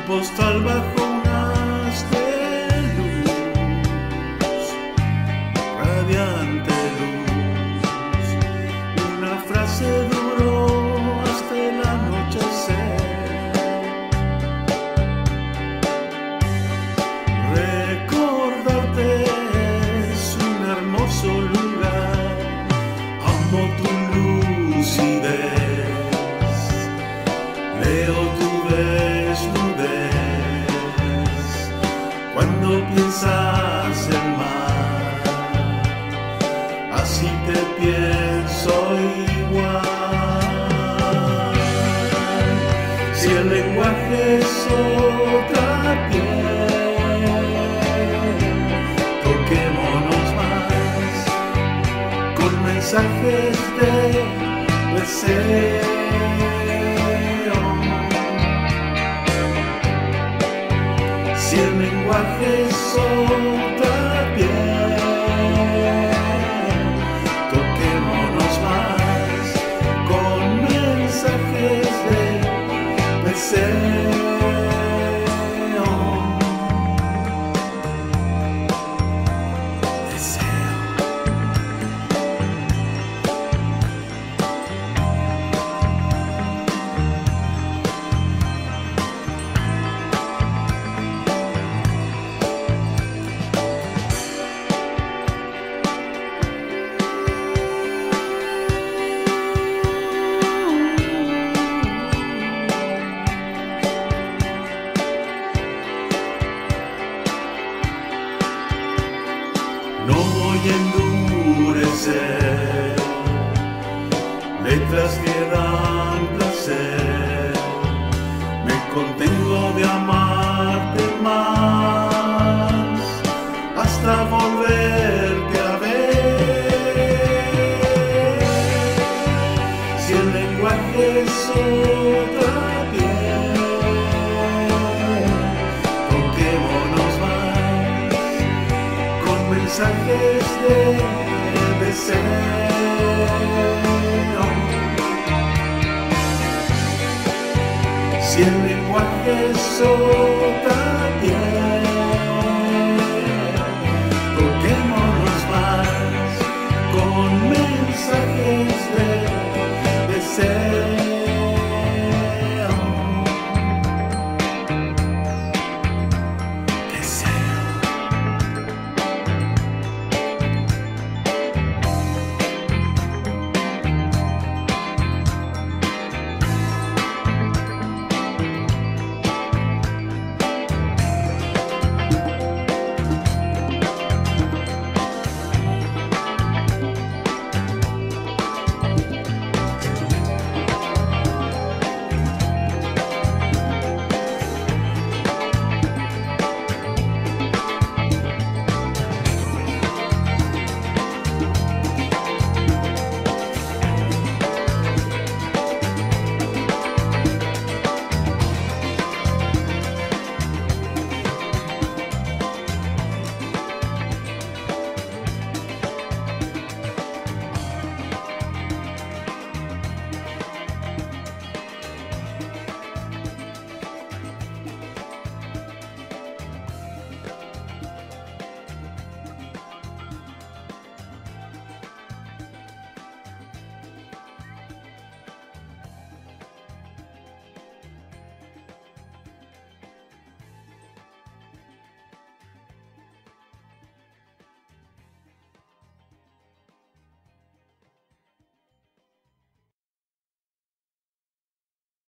postal bajo un haz de luz, radiante luz. Una frase duró hasta el anochecer. Recordarte es un hermoso lugar. Amo tu lucidez, leo tu desnudez. Cuando piensas el mar, así te pienso igual. Si el lenguaje es otra piel, toquémonos más con mensajes de deseo. Si el lenguaje es otra piel, toquémonos más con mensajes de deseo. No voy a endurecer letras que dan placer. Me contengo de amarte más hasta volverte a ver. Si el lenguaje es otra piel, toquémonos más con mensajes de deseo. Si el lenguaje es otra